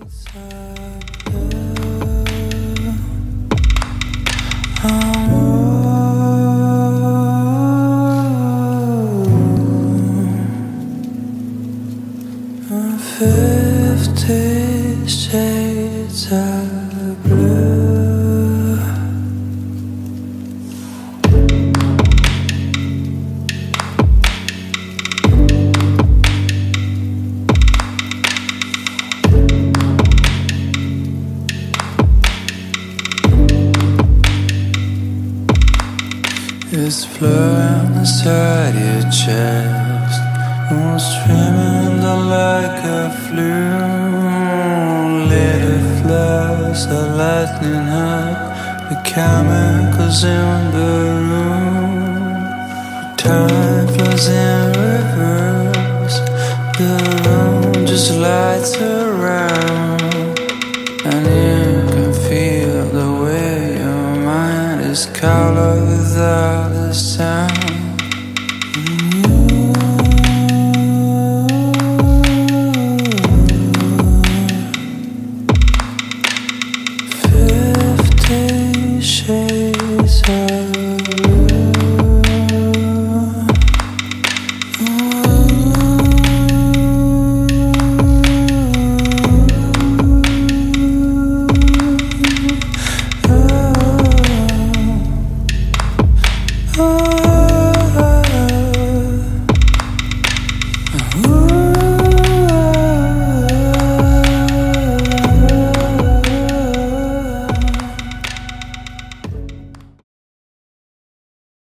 It's flowing inside your chest, moon streaming down like a flume. Little flowers are lightning up the chemicals in the room. Time flows in reverse, the room just lights up.